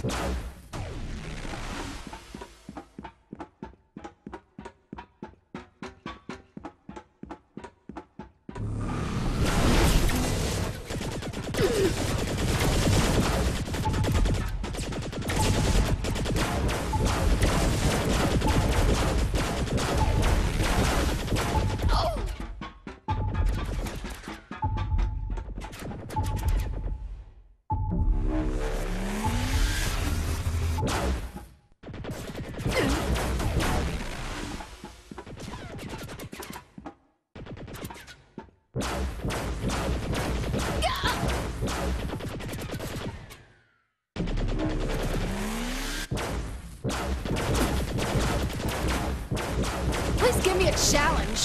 Please give me a challenge.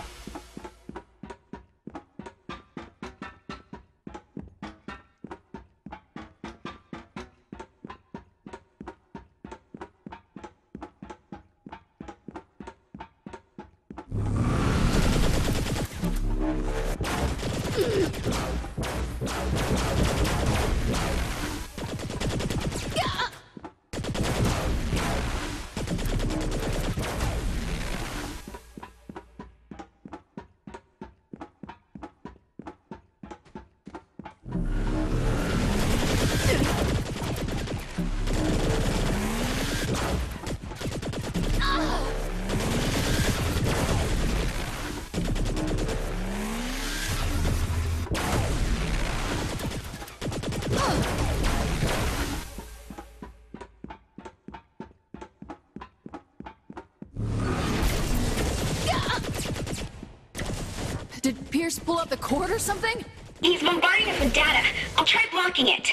Did Pierce pull out the cord or something? He's bombarding us with data. I'll try blocking it.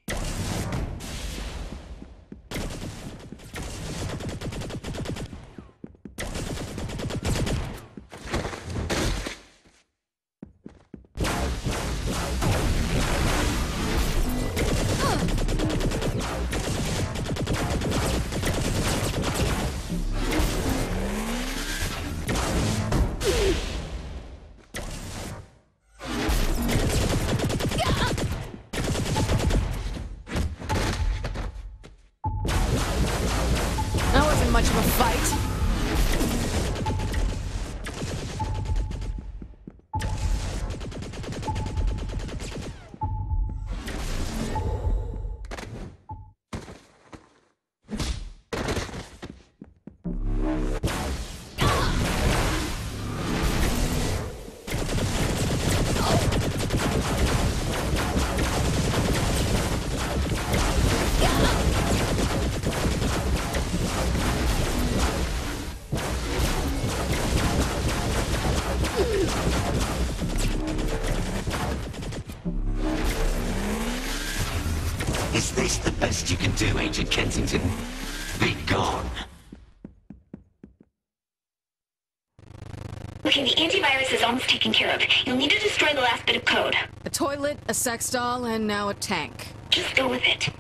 Much of a fight. Is this the best you can do, Agent Kensington? Be gone. Okay, the antivirus is almost taken care of. You'll need to destroy the last bit of code. A toilet, a sex doll, and now a tank. Just go with it.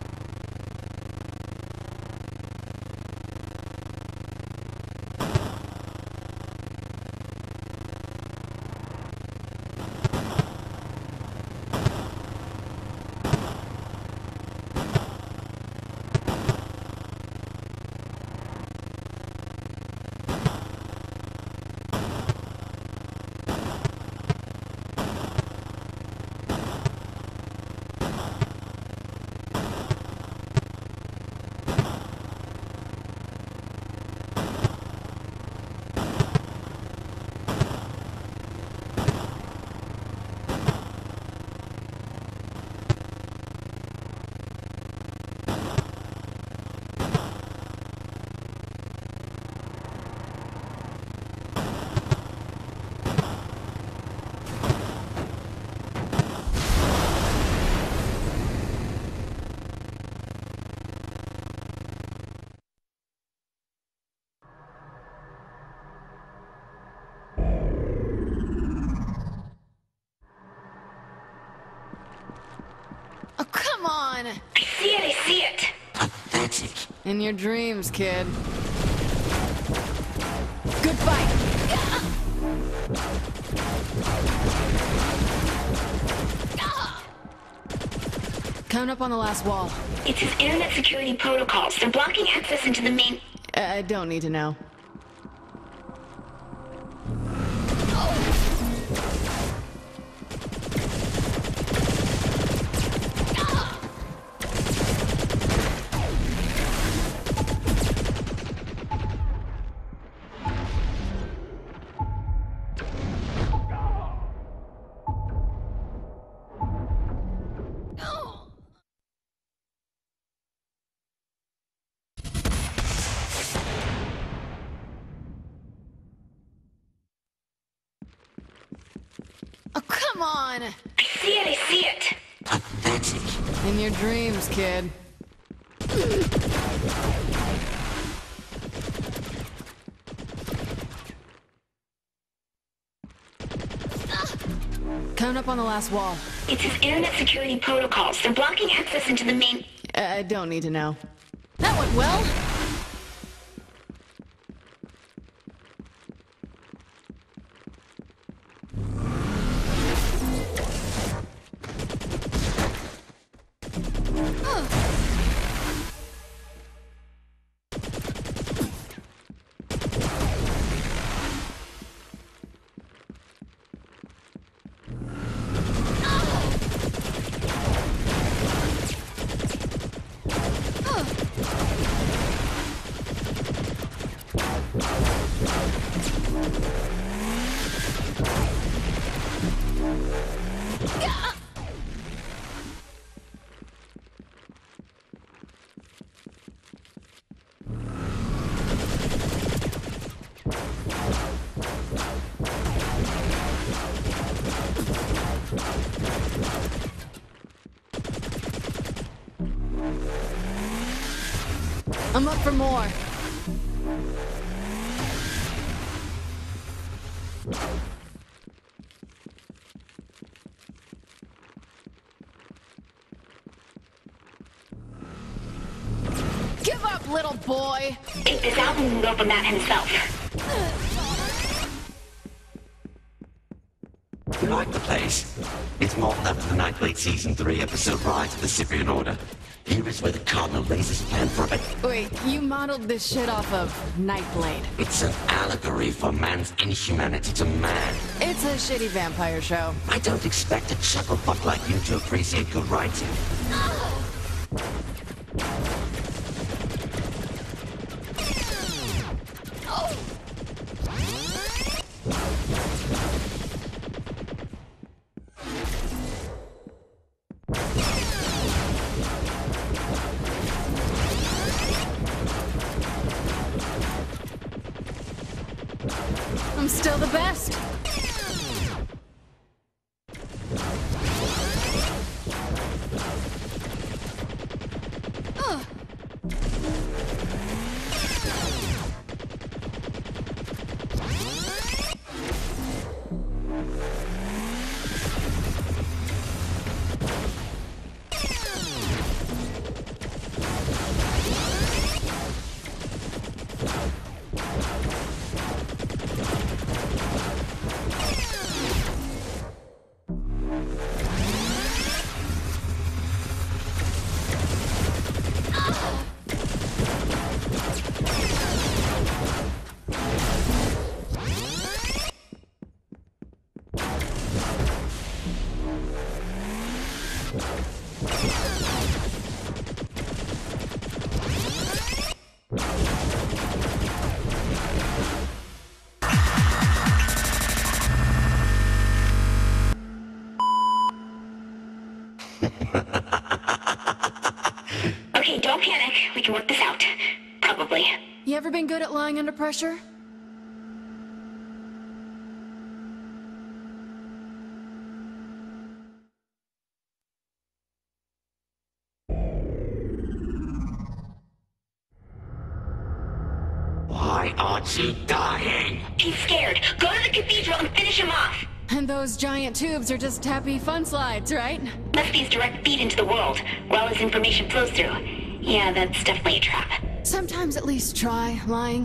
Come on! I see it. Pathetic. In your dreams, kid. Good fight! Count up on the last wall. It's his internet security protocols. They're blocking access into the main... I don't need to know. Oh, come on! I see it, I see it! Pathetic. In your dreams, kid. Count up on the last wall. It's his internet security protocols. They're blocking access into the main... I don't need to know. That went well. I'm up for more. Give up, little boy! Take this out and open that himself. You like the place? It's modeled after the Nightblade Season 3 episode Rise of the Cyprian Order. Here is where the Cardinal lays his plan for it. Wait, you modeled this shit off of Nightblade. It's an allegory for man's inhumanity to man. It's a shitty vampire show. I don't expect a chucklebutt like you to appreciate good writing. I'm still the best. Okay, don't panic. We can work this out. Probably. You ever been good at lying under pressure? Why aren't you dying? He's scared. Go to the cathedral and finish him off. And those giant tubes are just happy fun slides, right? Must be his direct feed into the world, where all his information flows through. Yeah, that's definitely a trap. Sometimes at least try lying.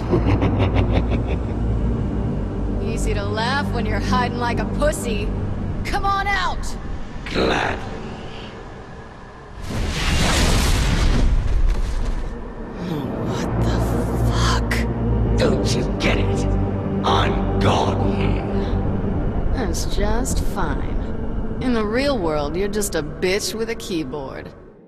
Easy to laugh when you're hiding like a pussy. Come on out! Glad. What the fuck? Don't you get it? I'm God here. That's just fine. In the real world, you're just a bitch with a keyboard.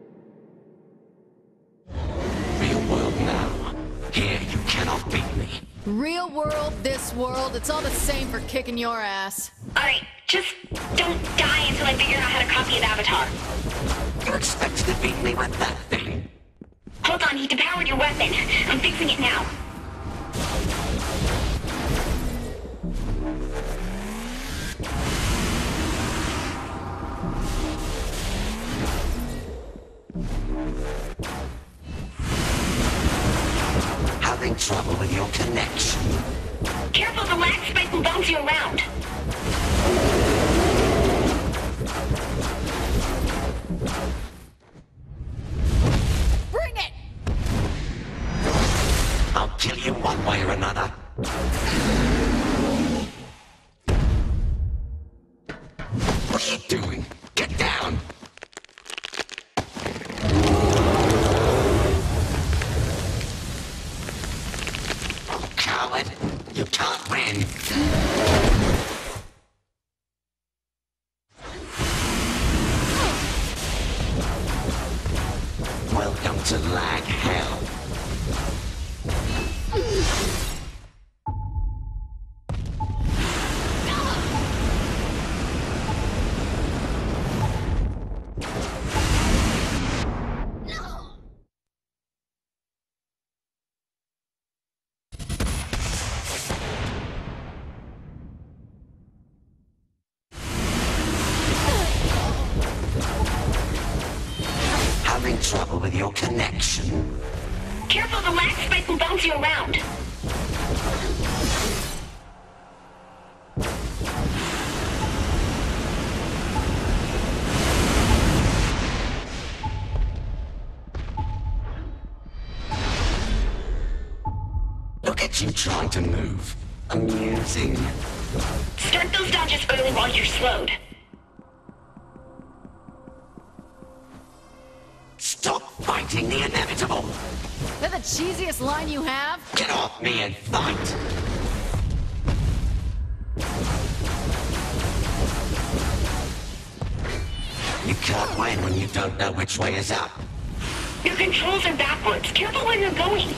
Real world now. Here you cannot beat me. Real world, this world, it's all the same for kicking your ass. Alright, just don't die until I figure out how to copy the avatar. You expect to beat me with that thing? Hold on, he depowered your weapon. I'm fixing it now. Having trouble with your connection. Careful, the lag spike will bounce you around. Bring it! I'll kill you one way or another. What are you doing? Get down! Oh, coward! You can't win! Welcome to Lag Hell. Having trouble with your connection. Careful, the lag spike will bounce you around. Look at you trying to move. Amusing. Start those dodges early while you're slowed. Stop fighting the inevitable. That the cheesiest line you have? Get off me and fight. You can't win when you don't know which way is up. Your controls are backwards. Careful where you're going.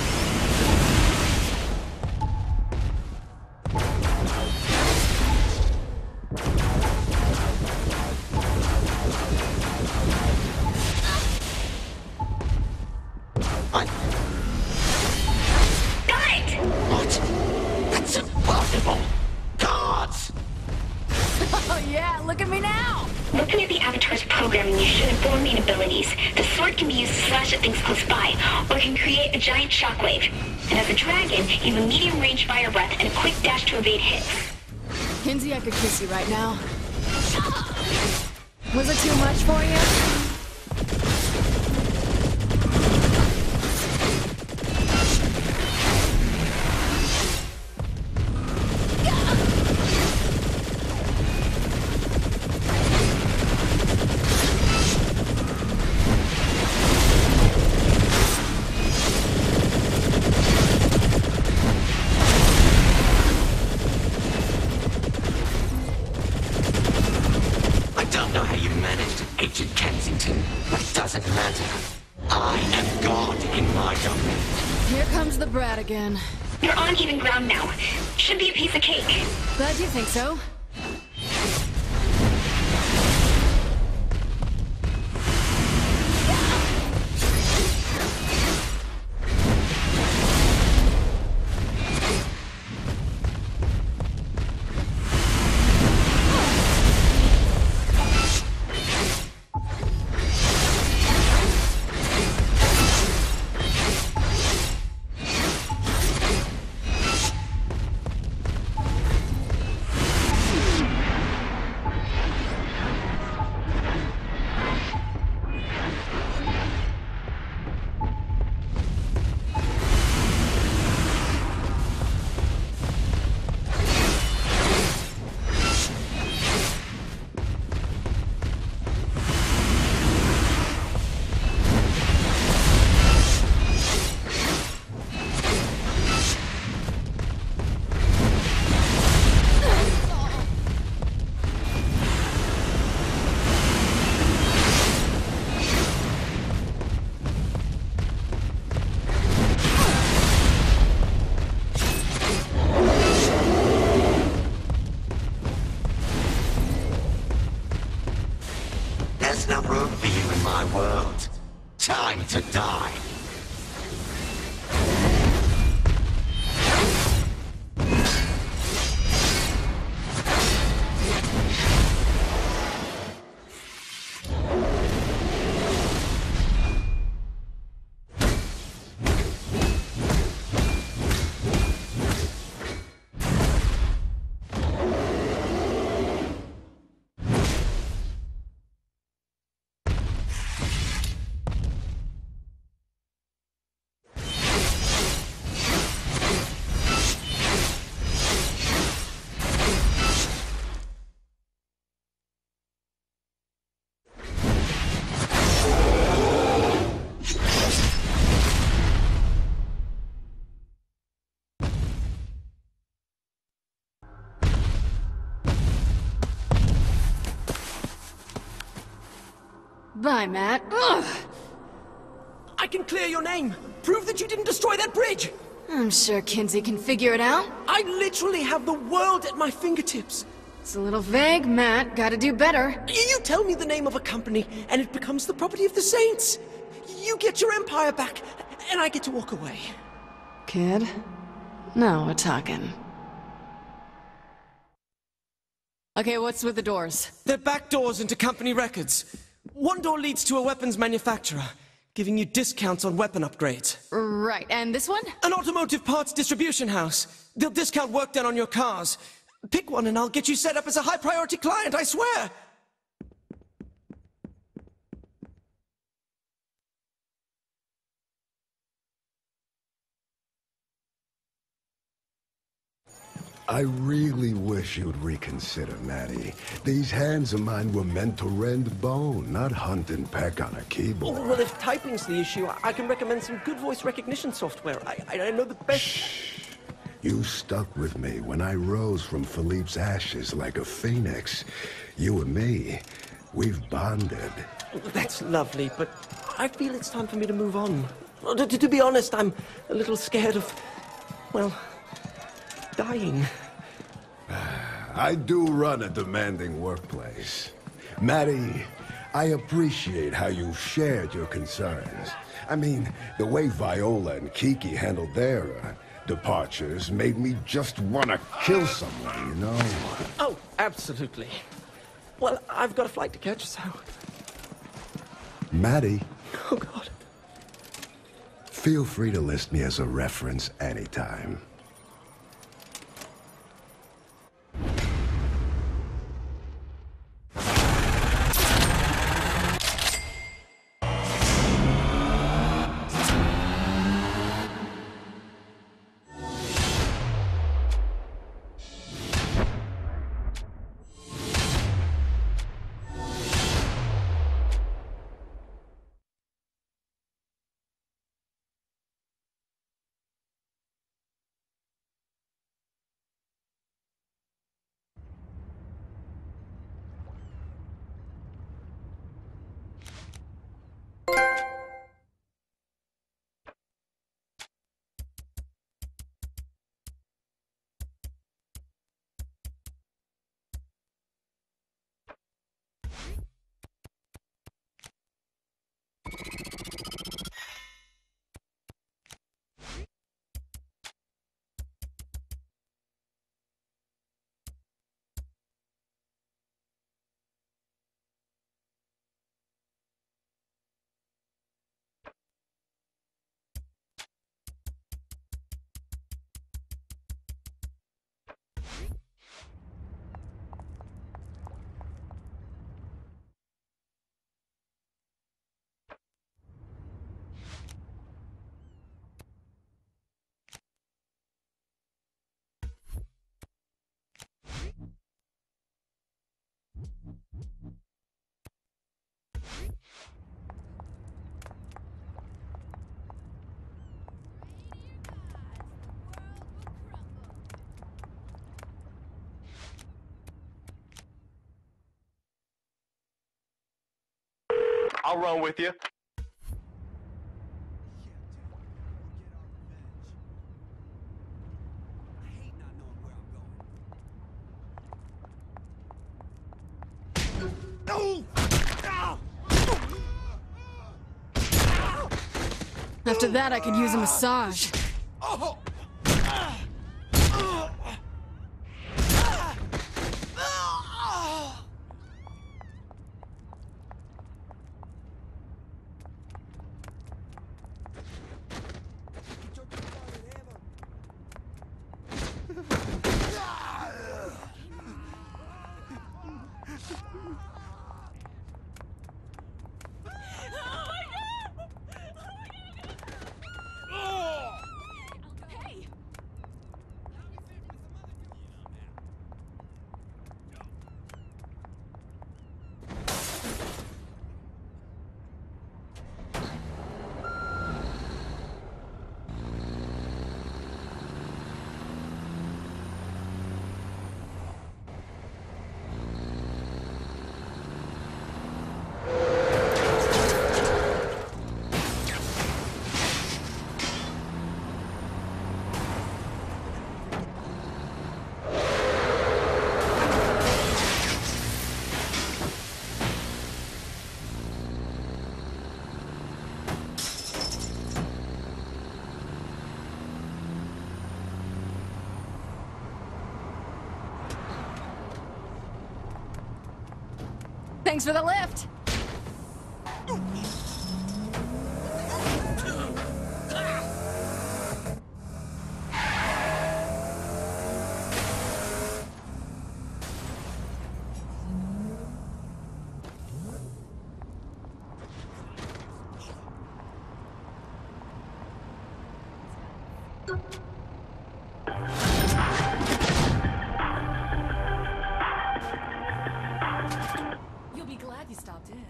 I... Got it! What? That's impossible. Guards! Oh yeah, look at me now! Looking at the avatar's programming, you should have 4 main abilities. The sword can be used to slash at things close by, or it can create a giant shockwave. And as a dragon, you have a medium-range fire breath and a quick dash to evade hits. Kinsey, I could kiss you right now. Was it too much for you? I don't know how you managed it, Agent Kensington, but it doesn't matter. I am God in my domain. Here comes the brat again. You're on even ground now. Should be a piece of cake. Glad you think so. Bye, Matt. Ugh. I can clear your name. Prove that you didn't destroy that bridge. I'm sure Kinsey can figure it out. I literally have the world at my fingertips. It's a little vague, Matt. Gotta do better. You tell me the name of a company, and it becomes the property of the Saints. You get your empire back, and I get to walk away. Kid? Now we're talking. Okay, what's with the doors? They're back doors into company records. One door leads to a weapons manufacturer, giving you discounts on weapon upgrades. Right, and this one? An automotive parts distribution house. They'll discount work done on your cars. Pick one and I'll get you set up as a high-priority client, I swear! I really wish you'd reconsider, Maddie. These hands of mine were meant to rend bone, not hunt and peck on a keyboard. Well, if typing's the issue, I can recommend some good voice recognition software. I know the best... Shh. You stuck with me when I rose from Philippe's ashes like a phoenix. You and me, we've bonded. That's lovely, but I feel it's time for me to move on. To be honest, I'm a little scared of, well, dying. I do run a demanding workplace. Maddie, I appreciate how you shared your concerns. I mean, the way Viola and Kiki handled their departures made me just want to kill someone, you know? Oh, absolutely. Well, I've got a flight to catch, so... Maddie. Oh, God. Feel free to list me as a reference anytime. I'll run with you. After that, I could use a massage. Thanks for the lift. You'll be glad you stopped in.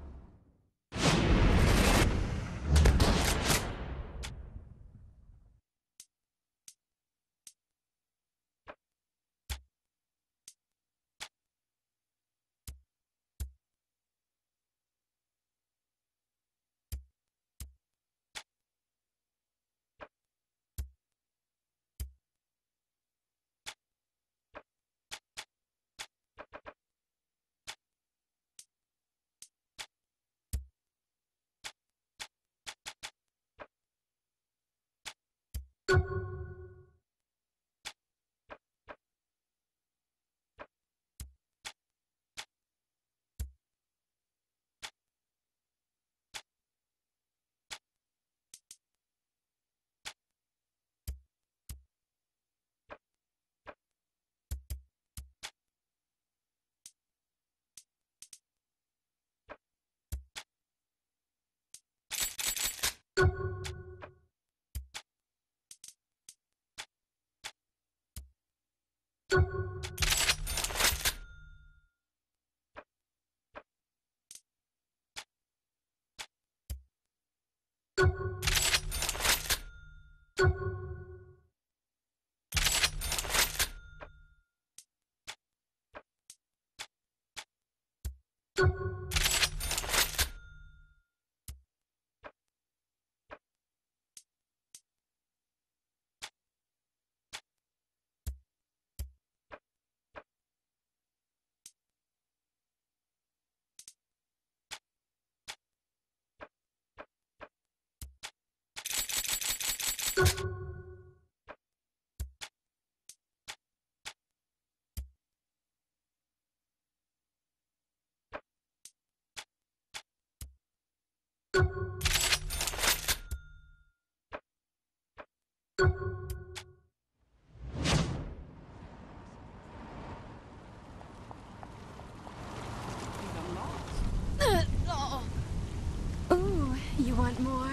Ooh, you want more?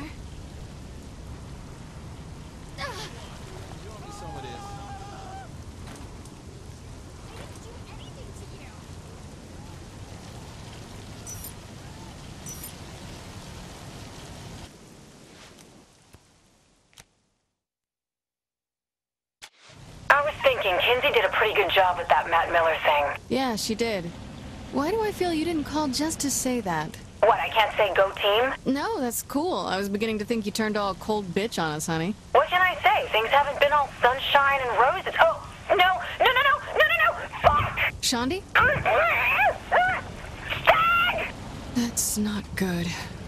I was thinking, Kinsey did a pretty good job with that Matt Miller thing. Yeah, she did. Why do I feel you didn't call just to say that? What, I can't say go team? No, that's cool. I was beginning to think you turned all cold bitch on us, honey. What can I say? Things haven't been all sunshine and roses. Oh, no, fuck! Shaundi? That's not good.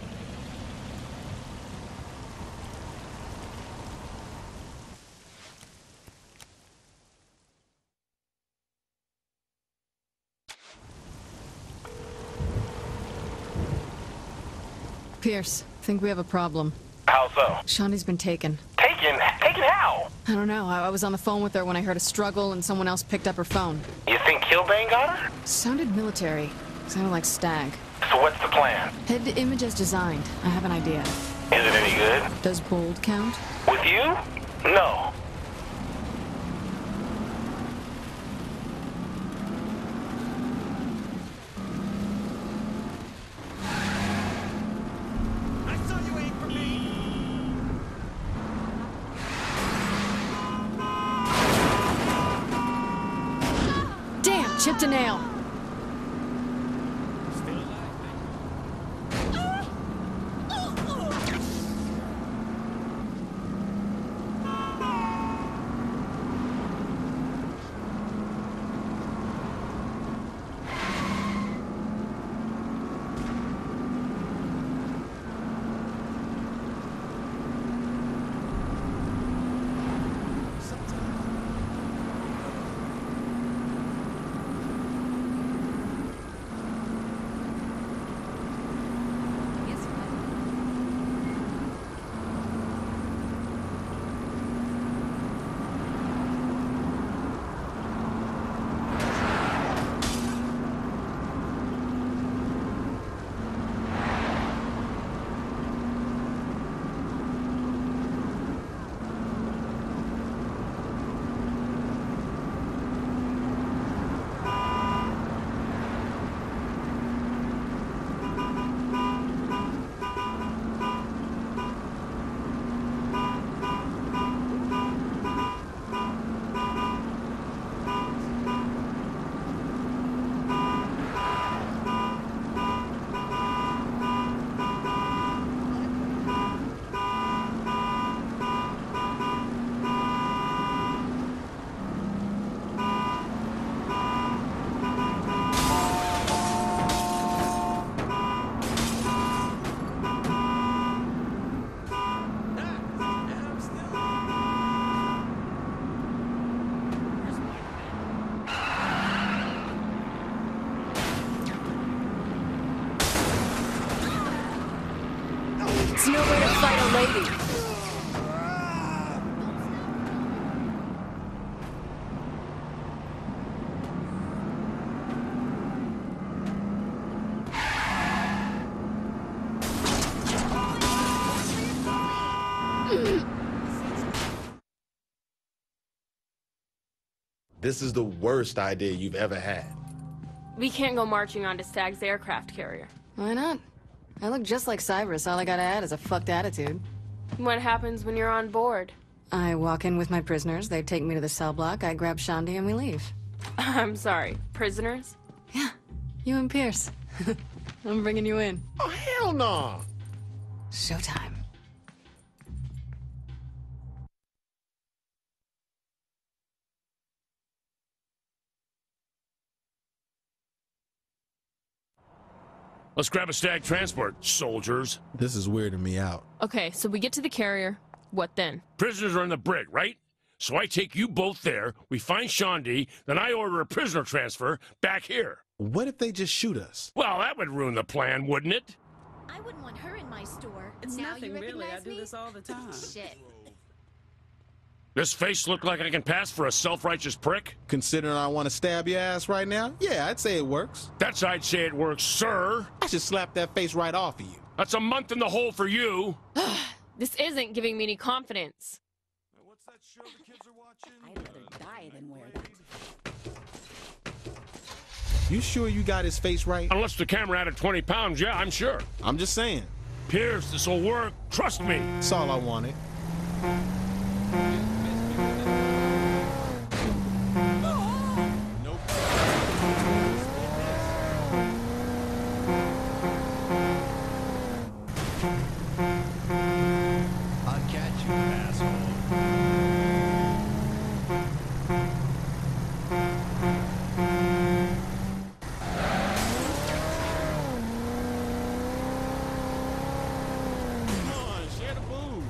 Pierce, think we have a problem. How so? Shaundi's been taken. Taken? Taken how? I don't know. I was on the phone with her when I heard a struggle and someone else picked up her phone. You think Kilbane got her? Sounded military. Sounded like Stag. So what's the plan? Head to Image as designed. I have an idea. Is it any good? Does bold count? With you? No. Damn, chipped a nail. This is the worst idea you've ever had. We can't go marching onto Stag's aircraft carrier. Why not? I look just like Cyrus. All I gotta add is a fucked attitude. What happens when you're on board? I walk in with my prisoners, they take me to the cell block, I grab Shandy, and we leave. I'm sorry, prisoners? Yeah, you and Pierce. I'm bringing you in. Oh, hell no! Showtime. Let's grab a Stag transport, soldiers. This is weirding me out. Okay, so we get to the carrier. What then? Prisoners are in the brig, right? So I take you both there, we find Shandy, then I order a prisoner transfer back here. What if they just shoot us? Well, that would ruin the plan, wouldn't it? I wouldn't want her in my store. It's now nothing you really. I recognize do me? this all the time. Shit. This face look like I can pass for a self-righteous prick? Considering I want to stab your ass right now? Yeah, I'd say it works. That's I'd say it works, sir. I should slap that face right off of you. That's a month in the hole for you. This isn't giving me any confidence. What's that show the kids are watching? I'd rather die than wear that. You sure you got his face right? Unless the camera added 20 pounds, yeah, I'm sure. I'm just saying. Pierce, this'll work. Trust me. That's all I wanted. I'll catch you, asshole. Come on, share the booze.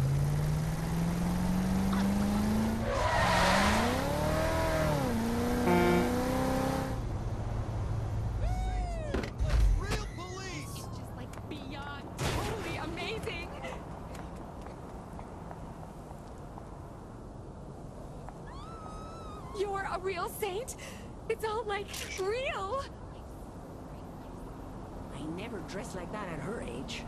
Real police! It's just like beyond totally amazing. You're a real saint? It's all like real. I never dressed like that at her age.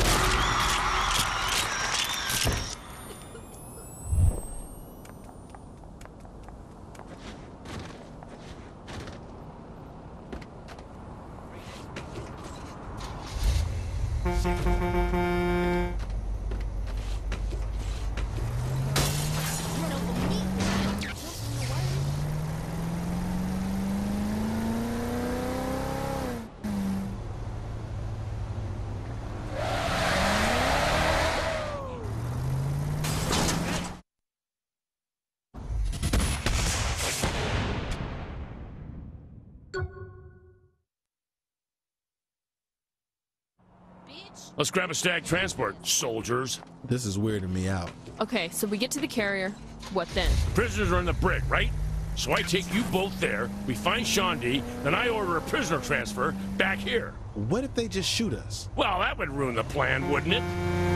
Let's grab a Stag transport, soldiers. This is weirding me out. Okay, so we get to the carrier. What then? Prisoners are in the brig, right? So I take you both there, we find Shandy, then I order a prisoner transfer back here. What if they just shoot us? Well, that would ruin the plan, wouldn't it?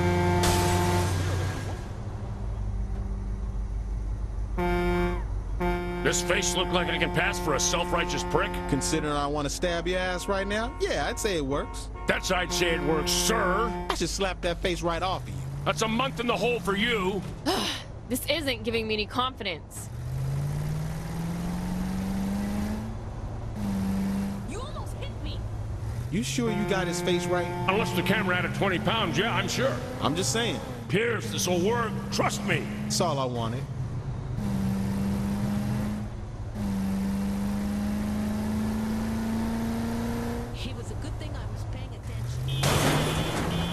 This face look like I can pass for a self-righteous prick? Considering I want to stab your ass right now? Yeah, I'd say it works. That's I'd say it works, sir. I should slap that face right off of you. That's a month in the hole for you. This isn't giving me any confidence. You almost hit me. You sure you got his face right? Unless the camera added 20 pounds, yeah, I'm sure. I'm just saying. Pierce, this'll work. Trust me. That's all I wanted. It was a good thing I was paying attention.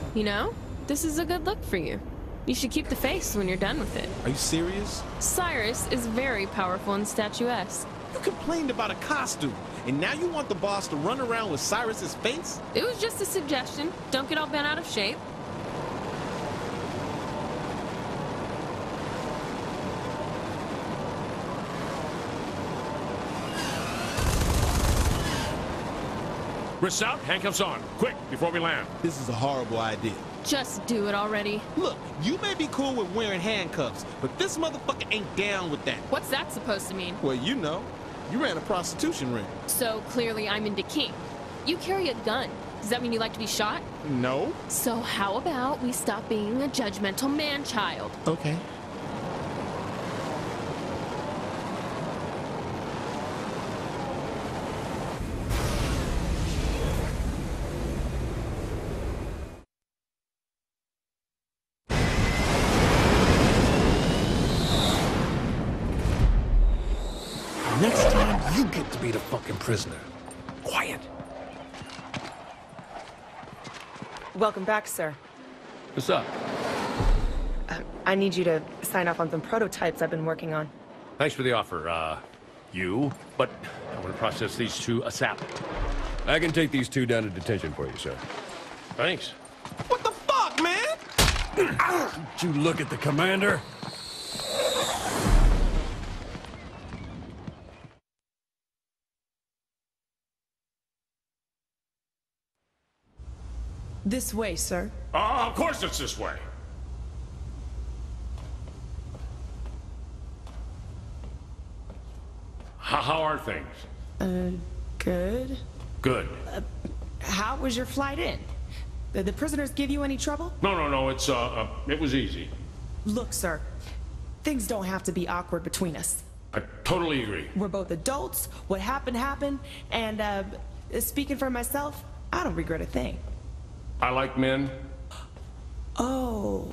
You know, this is a good look for you. You should keep the face when you're done with it. Are you serious? Cyrus is very powerful and statuesque. You complained about a costume, and now you want the boss to run around with Cyrus's face? It was just a suggestion. Don't get all bent out of shape. Wrists out, handcuffs on. Quick, before we land. This is a horrible idea. Just do it already. Look, you may be cool with wearing handcuffs, but this motherfucker ain't down with that. What's that supposed to mean? Well, you know. You ran a prostitution ring. So clearly I'm into kink. You carry a gun. Does that mean you like to be shot? No. So how about we stop being a judgmental man-child? Okay. Next time, you get to be the fucking prisoner. Quiet. Welcome back, sir. What's up? I need you to sign off on some prototypes I've been working on. Thanks for the offer, but I want to process these two ASAP. I can take these two down to detention for you, sir. Thanks. What the fuck, man? Did you look at the commander? This way, sir. Of course it's this way. How are things? Good. Good. How was your flight in? Did the prisoners give you any trouble? No, it was easy. Look, sir, things don't have to be awkward between us. I totally agree. We're both adults. What happened, happened. And, speaking for myself, I don't regret a thing. I like men. Oh.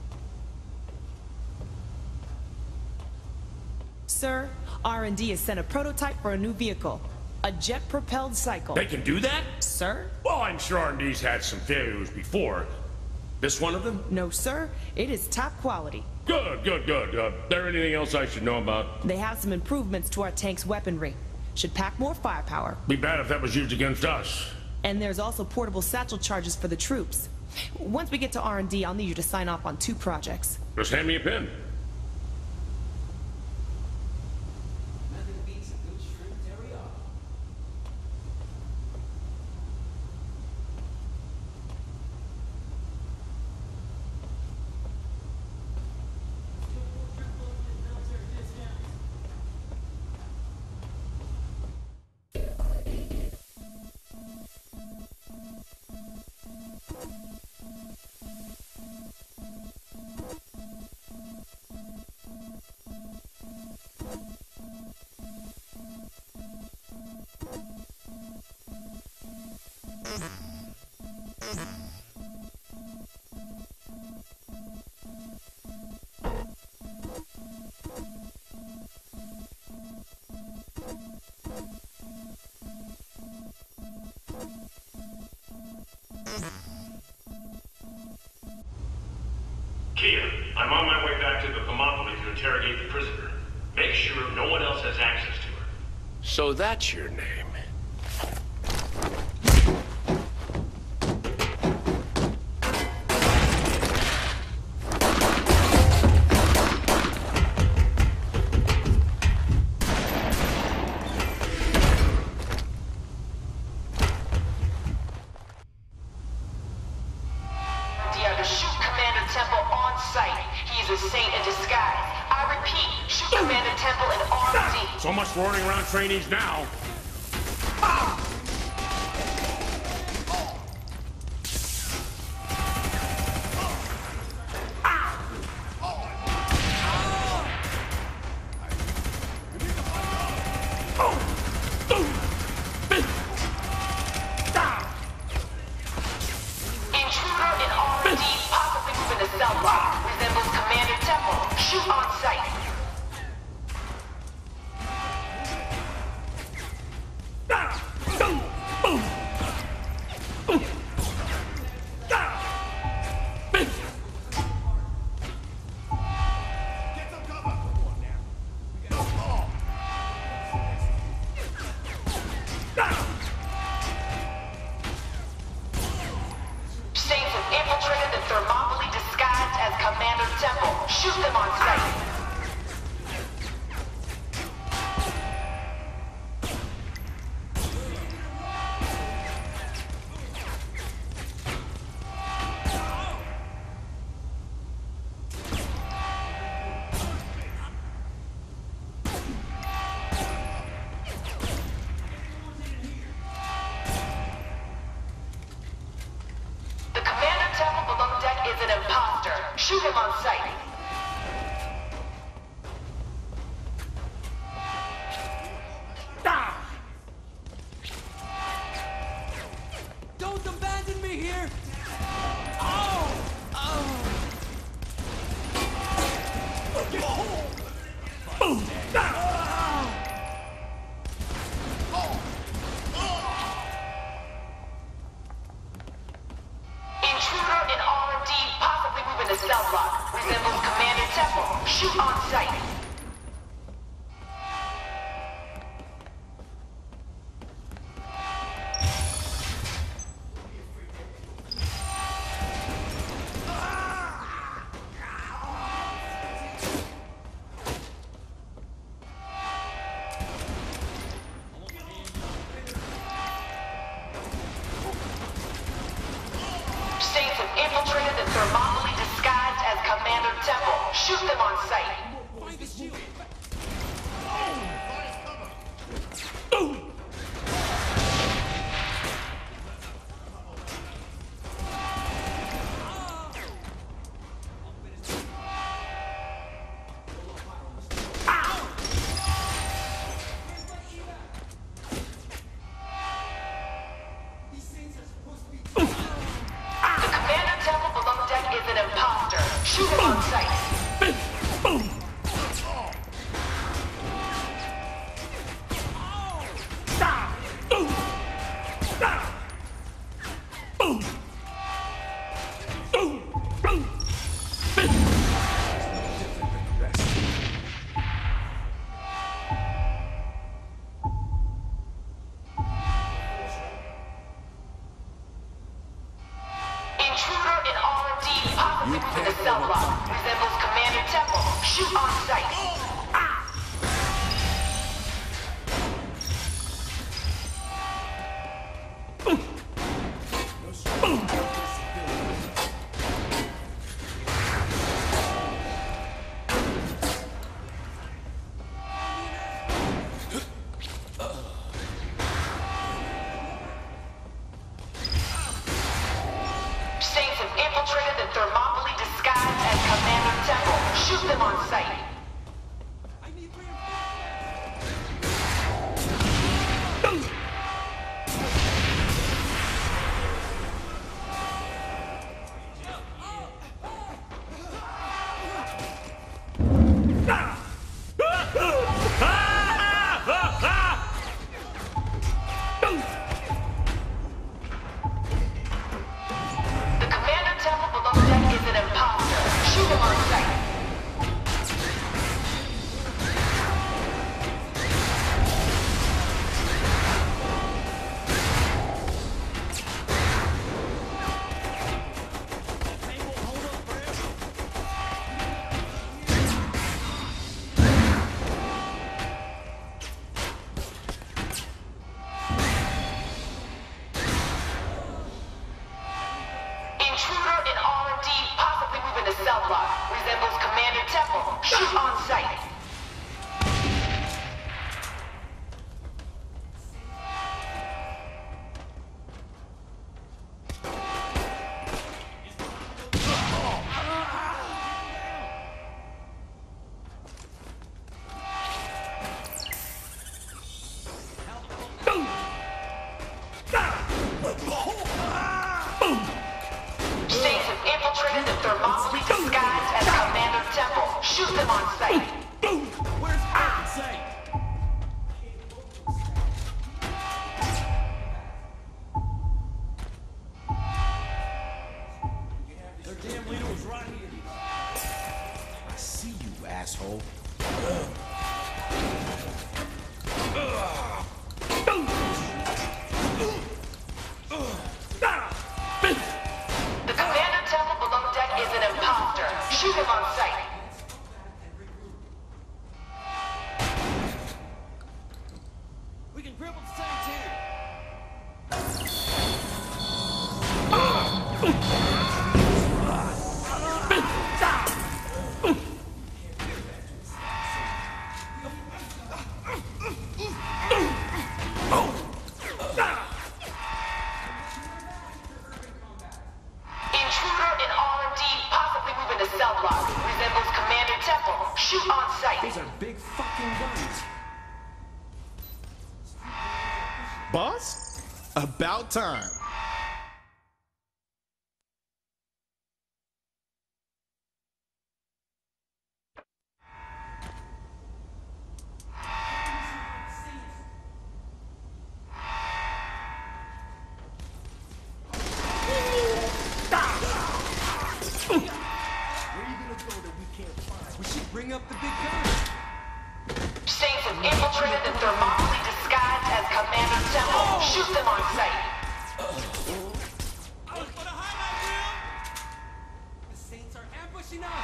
Sir, R&D has sent a prototype for a new vehicle. A jet-propelled cycle. They can do that? Sir? Well, I'm sure R&D's had some failures before. This one of them? No, sir. It is top quality. Good. There anything else I should know about? They have some improvements to our tank's weaponry. Should pack more firepower. Be bad if that was used against us. And there's also portable satchel charges for the troops. Once we get to R&D, I'll need you to sign off on 2 projects. Just hand me a pen. Kia, I'm on my way back to the Thermopylae to interrogate the prisoner. Make sure no one else has access to her. So that's your name. So much for running around trainees now. Shoot them on sight. Shoot him on sight. Don't abandon me here! Oh! Intruder in R&D, possibly moving to cell block. Resembles Commander Temple. Shoot on sight. Saints have infiltrated the Thermopylae disguised as Commander Temple. Shoot them on sight. Is an imposter. Shoot him on sight. Intruder in R&D, possibly moving to cell block. Resembles Commander Temple. Shoot on sight. Saints have infiltrated the Thermopylae disguised as Commander Temple. Shoot them on sight. The Commander Temple below deck is an imposter. Shoot him on sight. crippled Santana. Intruder in R&D, possibly moving to cell block. Resembles Commander Temple. Shoot on sight. These are big fucking guns. Boss? About time. We should bring up the big guns. Saints have infiltrated and thermally disguised as Commander Temple. Shoot them on sight. The Saints are ambushing us.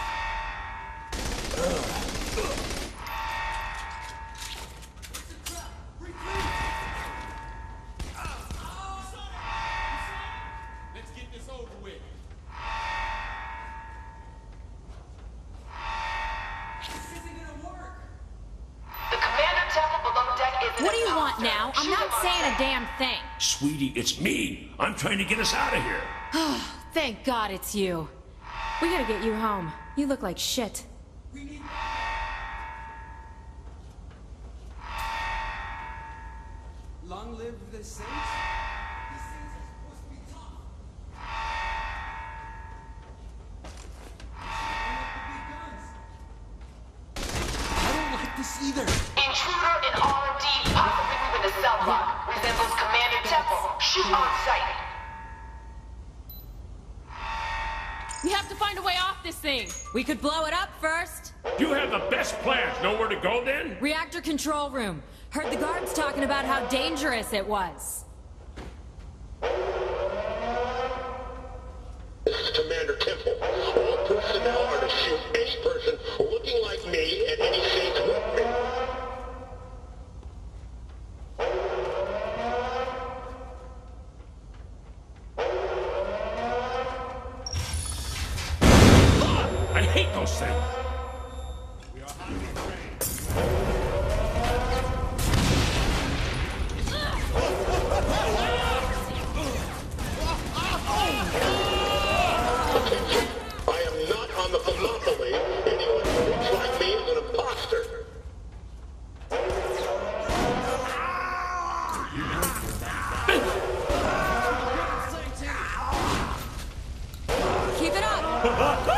It's a trap. Retreat. Let's get this over with. This isn't gonna work. The Commander Temple below deck is What do you want now? I'm not saying a damn thing. Sweetie, it's me. I'm trying to get us out of here. Thank God it's you. We gotta get you home. You look like shit. We need. Long live the Saints. These Saints are supposed to be tough. Bring up the big guns. I don't like this either. Intruder in R&D, possibly moving to cell block. Resembles Commander Temple. Shoot on sight. We have to find a way off this thing. We could blow it up first. You have the best plans. Know where to go then? Reactor control room. Heard the guards talking about how dangerous it was. This is Commander Temple. All personnel are to shoot any person looking like me and any Saints with me. I hate those things. I am not on the Thermopylae. Anyone who looks like me is an imposter. Keep it up.